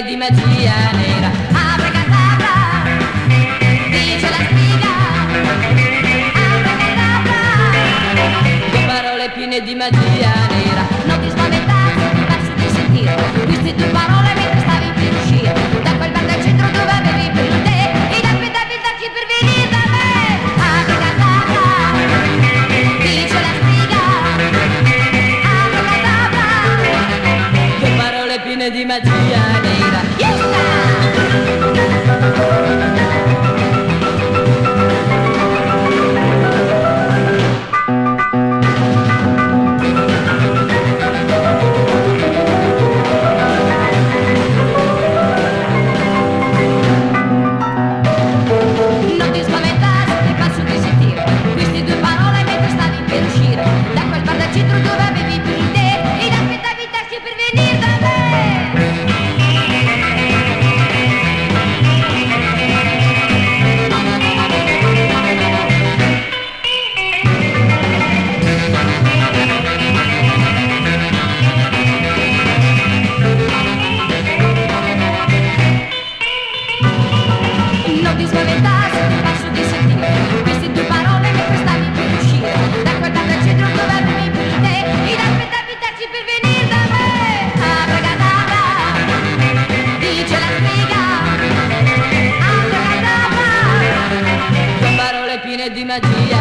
di magia nera. Abra Kadabra, dice la spiga. Abra Kadabra, due parole piene di magia nera. Non ti spaventare, ti basti di sentire queste due parole mentre stavi per uscire da quel bar del centro dove avevi per te ed aspettavi il taxi per venire da me. Abra Kadabra, dice la spiga. Abra Kadabra, due parole piene di magia nera. Non ti spaventare, ti passo di sentire queste due parole mentre stavi per uscire da quel bar del centro dove avevi per te ed aspettavi il taxi per venire da me. Non ti spaventare, ti passo di sentire queste due parole mentre stavi per uscire da quel bar del centro dove avevi per te ed aspettavi il taxi per venire da me. Abra Kadabra, dice la spiga. Abra Kadabra, due parole piene di magia